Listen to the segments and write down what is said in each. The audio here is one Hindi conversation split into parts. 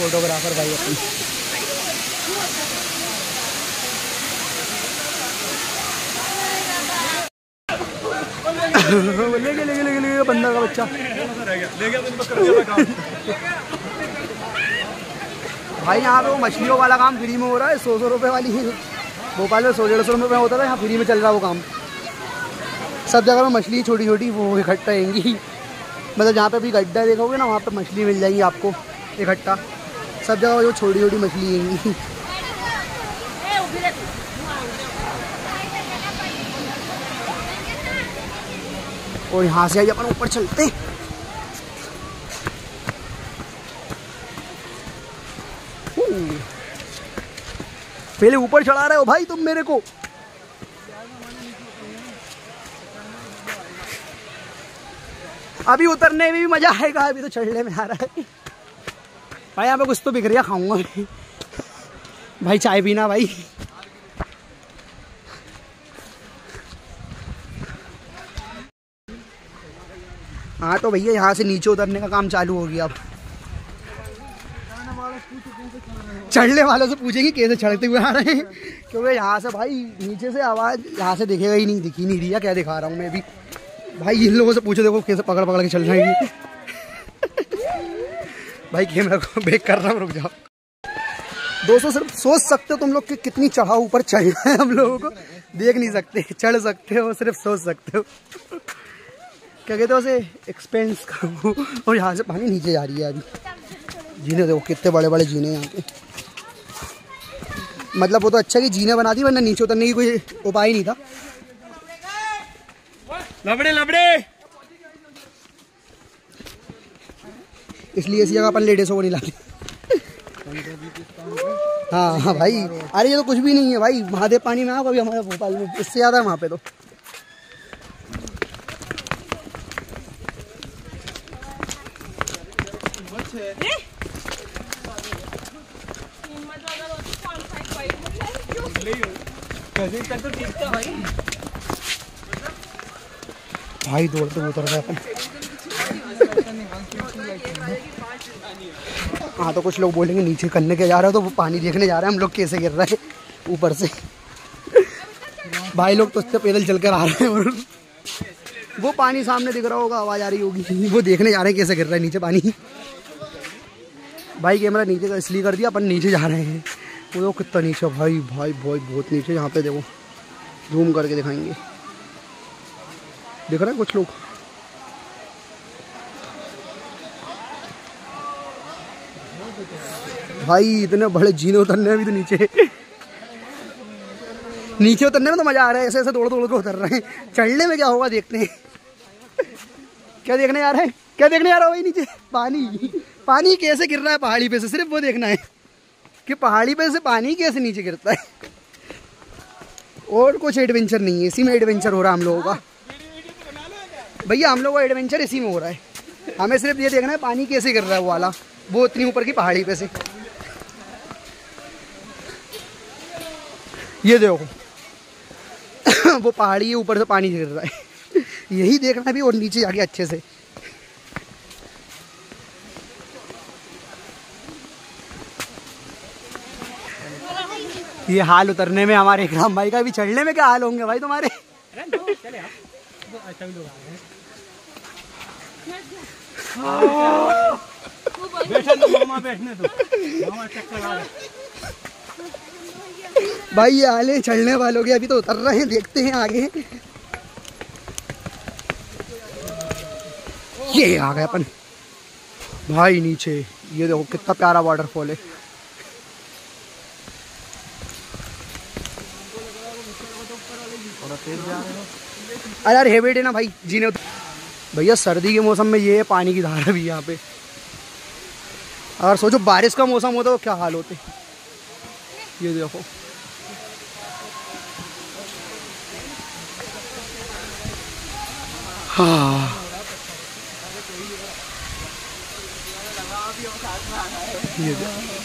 फोटोग्राफर भाई अपन। ले बंदा का बच्चा भाई। यहाँ पे वो मछलियों वाला काम फ्री में हो रहा है, 100 रुपये वाली। भोपाल में 100-150 रुपये होता था, यहाँ फ्री में चल रहा है वो काम। सब जगह में मछली छोटी छोटी वो इकट्ठा रहेंगी। मतलब जहाँ पे भी गड्ढा देखोगे ना, वहाँ पे मछली मिल जाएगी आपको इकट्ठा। सब जगह वो छोटी छोटी मछली आएंगी। और यहाँ से आइए अपन ऊपर चलते। पहले ऊपर चढ़ा रहे हो भाई तुम मेरे को। अभी उतरने में भी मजा आएगा, अभी तो चढ़ने में आ रहा है भाई। यहाँ पे कुछ तो बिखरिया खाऊंगा भाई। चाय पीना भाई। हाँ तो भैया यहाँ से नीचे उतरने का काम चालू हो गया। अब चढ़ने वालों से पूछेंगे कैसे चढ़ते हुए आ रहे हैं, क्योंकि यहाँ से भाई नीचे से आवाज़ यहाँ से दिखेगा ही नहीं, दिख ही नहीं रही है। क्या दिखा रहा हूँ मैं भी भाई। इन लोगों से पूछो, देखो कैसे पकड़ पकड़ के चल रहे हैं भाई। कैमरा को बैक कर रहा हूँ, रुक जाओ। दोस्तों सिर्फ सोच सकते हो तुम लोग कि कितनी चढ़ाव ऊपर चढ़ना है। हम लोगों को देख नहीं सकते, चढ़ सकते हो, सिर्फ सोच सकते हो। क्या कहते हो उसे, एक्सपेंस का। और यहाँ से पानी नीचे जा रही है अभी। जीने देखो कितने बड़े बड़े जीने यहाँ पे। मतलब वो तो अच्छा कि जीने बना दी, वरना नीचे उतरने की कोई उपाय नहीं था। लबड़े लबड़े। इसलिए ऐसी जगह अपन लेडीजों को नहीं लाते। हाँ हाँ भाई। अरे ये तो कुछ भी नहीं है भाई। महादेव पानी में आओ कभी हमारे भोपाल में, इससे ज़्यादा है वहाँ पे तो। भाई दौड़ते उतर गए अपन। हाँ तो कुछ लोग बोलेंगे नीचे करने के जा रहे हो, तो वो पानी देखने जा रहे हैं हम लोग कैसे गिर रहा है ऊपर से। भाई लोग तो उससे पैदल चल कर आ रहे हैं और वो पानी सामने दिख रहा होगा, आवाज़ आ रही होगी। वो देखने जा रहे हैं कैसे गिर रहा है नीचे पानी। भाई कैमरा नीचे का इसलिए कर दिया, अपन नीचे जा रहे हैं। वो लोग कितना नीचे भाई भाई भाई बहुत नीचे। यहाँ पे देखो जूम करके दिखाएंगे, दिख रहा है कुछ लोग। भाई इतने बड़े जीने उतरने में भी तो नीचे नीचे उतरने में तो मजा आ रहा है। ऐसे ऐसे दौड़ दौड़ के उतर रहे हैं। चढ़ने में क्या होगा देखते हैं। क्या देखने जा रहे हैं, क्या देखने जा रहा हो भाई नीचे? पानी। पानी कैसे गिर रहा है पहाड़ी पे से, सिर्फ वो देखना है कि पहाड़ी पे से पानी कैसे नीचे गिरता है। और कुछ एडवेंचर नहीं है, इसी में एडवेंचर हो रहा है हम लोगों का भैया। हम लोगों का एडवेंचर इसी में हो रहा है। हमें सिर्फ ये देखना है पानी कैसे गिर रहा है वो वाला, वो इतनी ऊपर की पहाड़ी पे से। ये देखो वो पहाड़ी है, ऊपर से पानी गिर रहा है। यही देखना भी, और नीचे जाके अच्छे से। ये हाल उतरने में हमारे इकराम भाई का, भी चढ़ने में क्या हाल होंगे भाई तुम्हारे। भाई ये हाल है चढ़ने वालों के। अभी तो उतर रहे हैं, देखते हैं आगे। ये आ गए अपन भाई नीचे। ये देखो कितना प्यारा वाटरफॉल है। अरे यार हेवेट है ना भाई जीने। भैया सर्दी के मौसम में ये है पानी की धारा भी यहाँ पे। अगर सोचो बारिश का मौसम होता तो क्या हाल होते। ये देखो हाँ। ये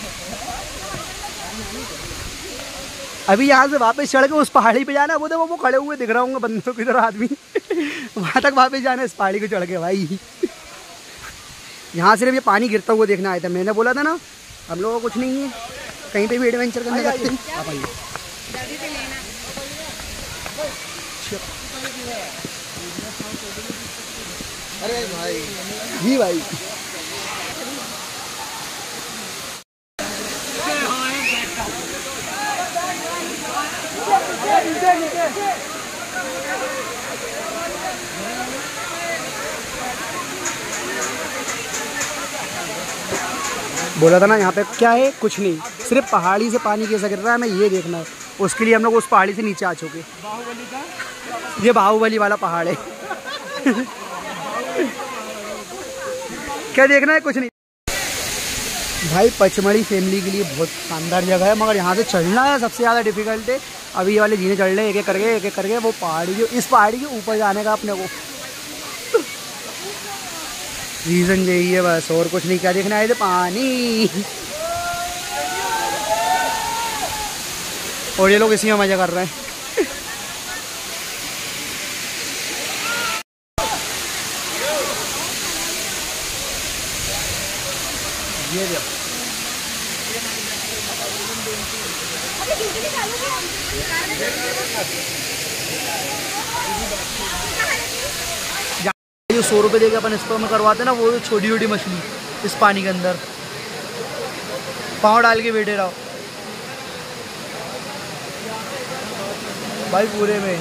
अभी यहाँ से वापस चढ़ के उस पहाड़ी पे जाना है। वो देखो वो खड़े हुए दिख रहा होंगे बंदों की तरह आदमी। वहाँ तक वापस जाना है इस पहाड़ी को चढ़ के भाई। यहाँ सिर्फ ये पानी गिरता हुआ देखना आया था। मैंने बोला था ना हम लोगों को कुछ नहीं है, कहीं पे भी एडवेंचर करने सकते हैं। आप आइए। अरे भाई जी भाई, बोला था ना यहाँ पे क्या है, कुछ नहीं, सिर्फ पहाड़ी से पानी कैसे गिर रहा है हमें ये देखना है। उसके लिए हम लोग उस पहाड़ी से नीचे आ चुके। ये बाहुबली वाला पहाड़ है। क्या देखना है, कुछ नहीं भाई। पचमढ़ी फैमिली के लिए बहुत शानदार जगह है, मगर यहाँ से चढ़ना है सबसे ज़्यादा डिफिकल्ट है। अभी ये वाले जीने चढ़ रहे हैं एक एक करके वो पहाड़ी के, इस पहाड़ी के ऊपर जाने का अपने को रीज़न यही है बस, और कुछ नहीं। क्या देखना है, पानी। और ये लोग इसी में मजा कर रहे हैं। ये देखो जो 100 रुपये देके अपन स्टोर में करवाते ना, वो छोटी छोटी मछली इस पानी के अंदर पाँव डाल के बैठे रहो भाई पूरे में।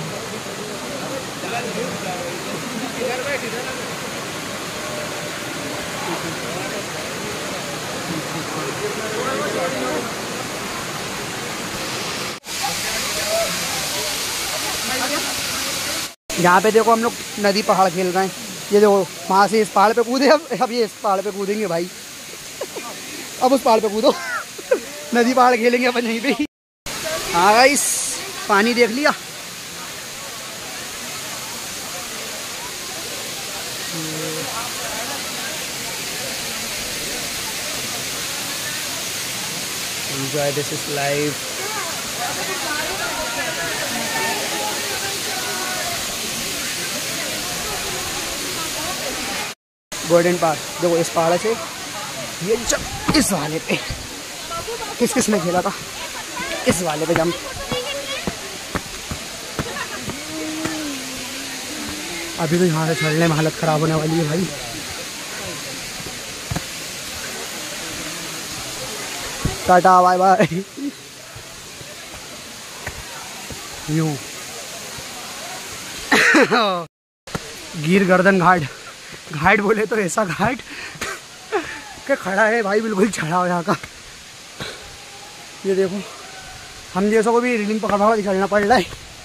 यहाँ पे देखो हम लोग नदी पहाड़ खेल रहे हैं। ये देखो वहाँ से इस पहाड़ पे कूदे, अब ये इस पहाड़ पे कूदेंगे भाई। अब उस पहाड़ पे कूदो। नदी पहाड़ खेलेंगे अपन यहीं पे। हाँ गाइस, पानी देख लिया। Enjoy, this is life. Golden park देखो, इस पहाड़ से ये जब इस वाले पे किस किस ने खेला था, इस वाले पे जंप। अभी तो यहाँ से चढ़ने में हालत ख़राब होने वाली है भाई। Tata bye bye. यूं गिर गर्दन घाट, घाट बोले तो ऐसा घाट क्या खड़ा है भाई, बिल्कुल चढ़ा हो यहाँ का। ये देखो हम जैसों को भी रीलिंग पकड़ पकड़ के चलना पड़ रहा है।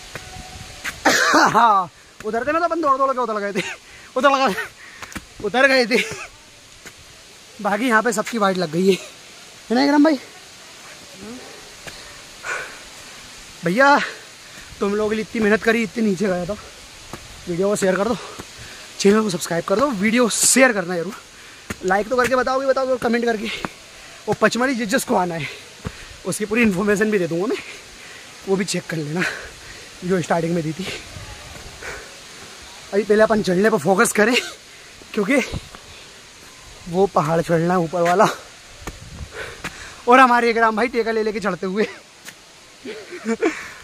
हाँ, उतरते में तो अपन दौड़ दौड़ के उतर गए थे। बाकी यहाँ पे सबकी वाइट लग गई है ना एकदम भाई। भैया तुम लोगों के लिए इतनी मेहनत करी, इतनी नीचे गया था। वीडियो को शेयर कर दो, चैनल को सब्सक्राइब कर दो, वीडियो शेयर करना जरूर, लाइक तो करके बताओगे कमेंट करके। वो पचमढ़ी जिसको आना है उसकी पूरी इन्फॉर्मेशन भी दे दूँगा मैं, वो भी चेक कर लेना जो स्टार्टिंग में दी थी। अभी पहले अपन चढ़ने पर फोकस करें, क्योंकि वो पहाड़ चढ़ना है ऊपर वाला। और हमारे एक राम भाई टेका ले लेके चढ़ते हुए